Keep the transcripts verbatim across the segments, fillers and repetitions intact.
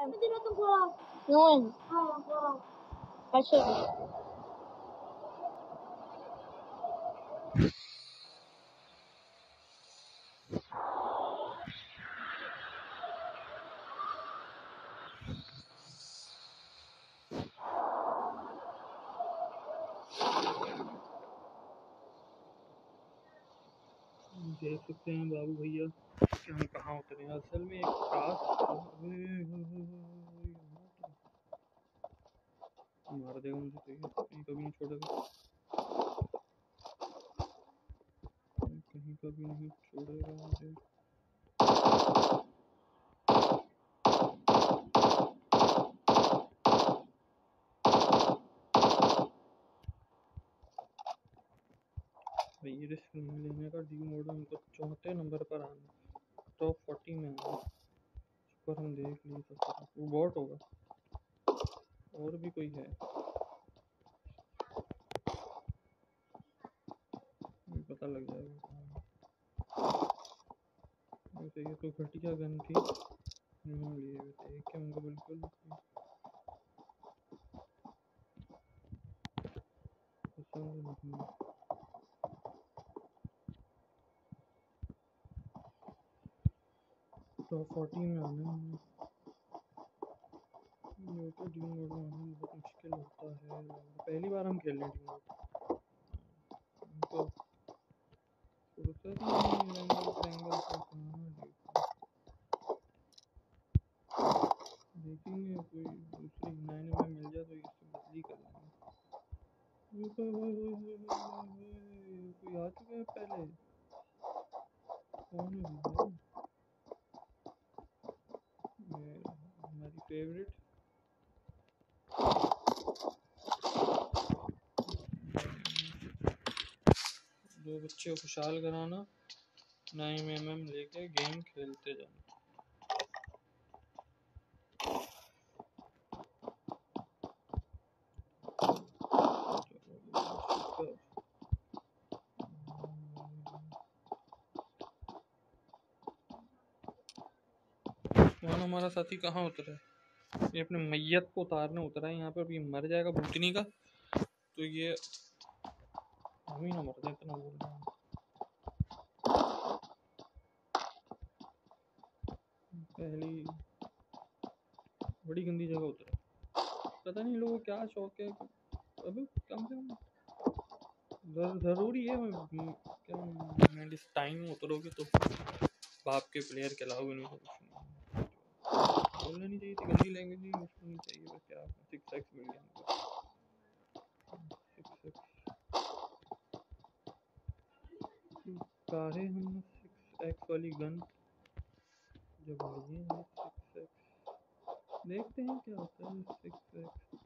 No, actually. देख सकते हैं बाबू भैया कि हम कहाँ उतरे हैं। असल में एक टास्क मार देगा मुझे, कहीं कभी नहीं छोड़ेगा, कहीं कभी नहीं छोड़ेगा मुझे। भाई रिस्क नहीं लेने का, डी मोड में हमको चौथे नंबर पर आना, टॉप फोर्टी में आना। पर हम देख लिए तो वो बॉट होगा, और भी कोई है पता लग जाएगा। वैसे ये तो घटिया गन थी, नहीं लिए वैसे एक हमको बिल्कुल पसंद नहीं। टॉप फोर्टी में आना है, ये तो डी मोड में आना बहुत मुश्किल होता है। पहली बार हम खेल रहे हैं डी मोड, तो फुर्सत ही नहीं है ट्रायंगल से कहाँ देखेंगे। कोई दूसरी नाइन में मिल जाए तो इससे बदली कर लेंगे। कोई आ चुका है पहले, कौन है हमारी फेवरेट? दो बच्चे को खुशहाल कराना, नाइन एम एम लेके गेम खेलते जाना। कौन हमारा साथी कहाँ उतरा है? ये अपने मैयत को उतारने उतरा है यहाँ पर, भी मर जाएगा भूतनी का, तो ये हम ही ना मर जाए, इतना बोल रहा हूँ। पहली बड़ी गंदी जगह उतरा, पता नहीं लोगों को क्या शौक है। अबे कम से कम जरूरी है क्या मैंडिस्टाइन में उतरोगे तो बाप के प्लेयर के अलावा नहीं, तो कुछ नहीं बोलना नहीं चाहिए थी, गंदी लैंग्वेज नहीं यूज करनी चाहिए। बस क्या सिक्स एक्स मिल गया सिक्स एक्स काहे हम सिक्स एक्स वाली गन जब लिए हैं। सिक्स एक्स देखते हैं क्या होता है। सिक्स एक्स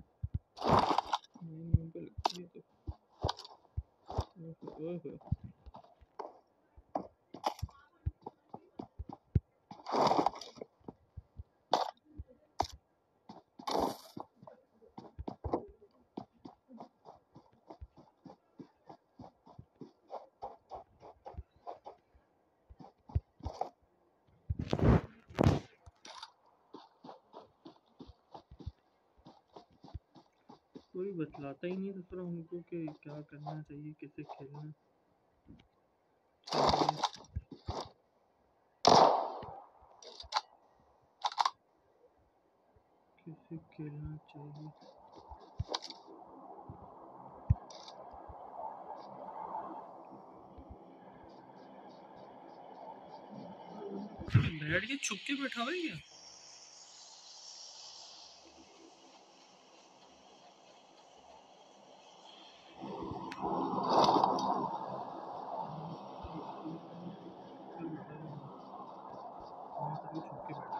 नहीं पे लगती है तो ओह हो। कोई बतलाता ही नहीं दूसरा हमको कि क्या करना चाहिए, कैसे खेलना चाहिए। कैसे खेलना चाहिए। बैठ के छुप के बैठा हुआ है क्या? छुप के बैठा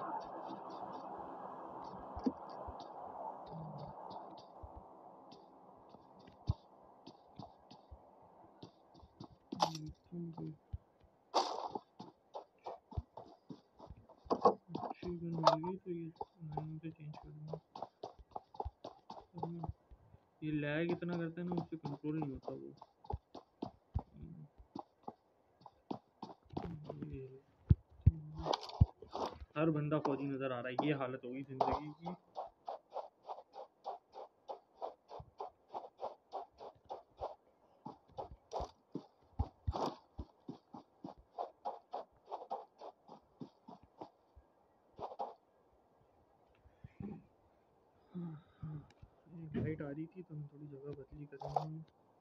अच्छी गन मिल गई तो ये नाइन पे चेंज कर दूँगा। ये लैग इतना करता है ना, उससे कंट्रोल नहीं होता वो। हर हर बंदा फौजी नजर आ रहा है। ये हालत होगी जिंदगी की। लाइट आ रही थी तो हम थोड़ी जगह बदली करेंगे।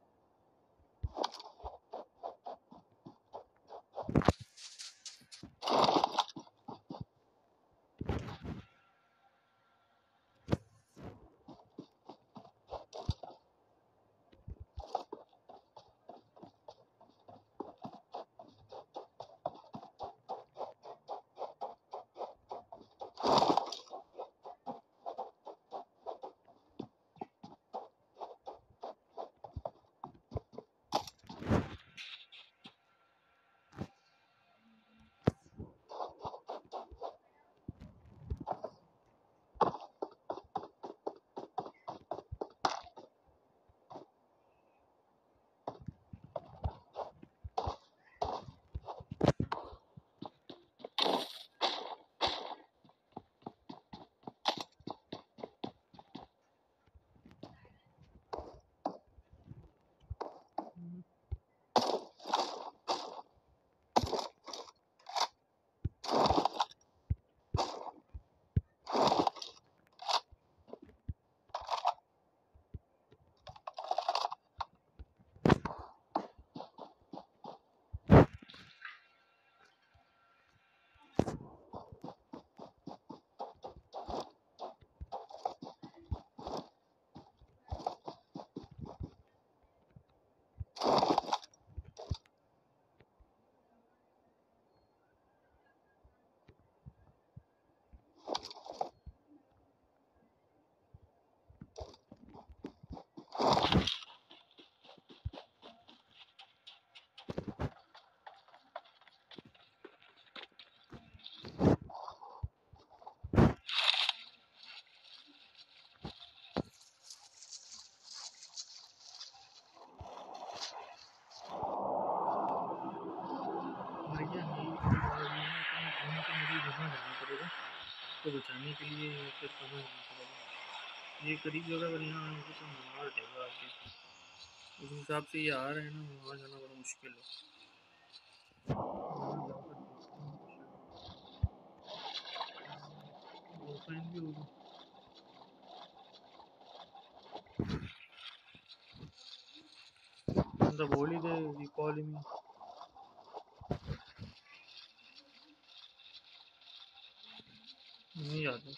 को बचाने के लिए फिर कहाँ जाना पड़ेगा। ये करीब जगह पर यहाँ आने से मार देगा आके। उस हिसाब से ये आ रहे हैं ना, वहाँ जाना बड़ा मुश्किल है। ओपन भी होगी। बंदा बोल ही दे रिकॉल में। नहीं आता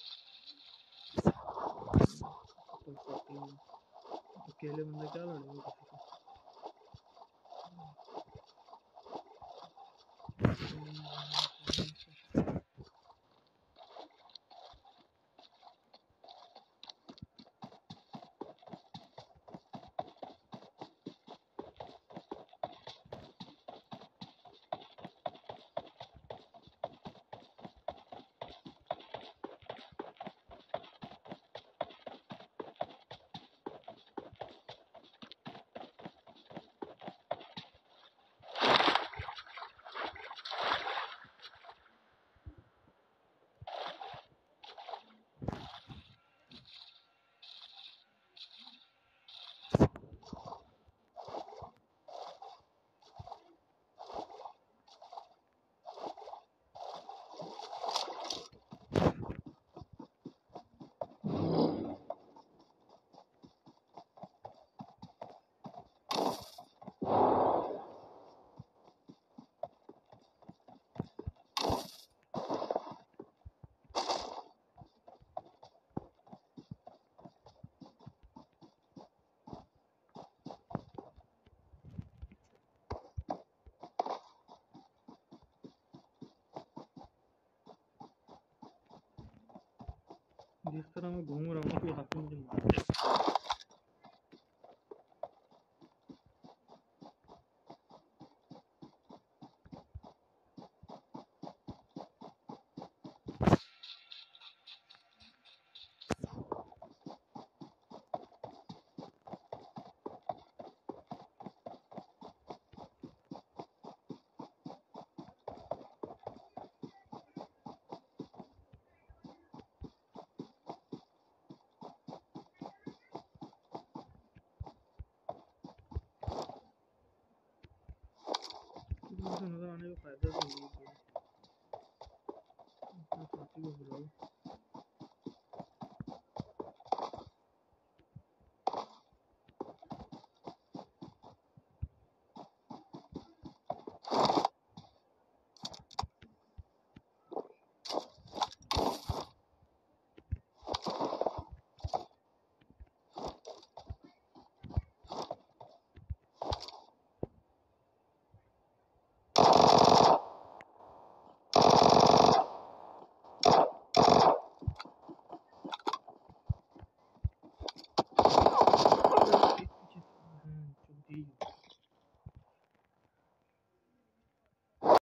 अकेले बंदा क्या लड़ेगा किसी से। जिस तरह मैं घूम रहा हूँ कोई हाथी मुझे मार दे। फ़ायदा तो है ही।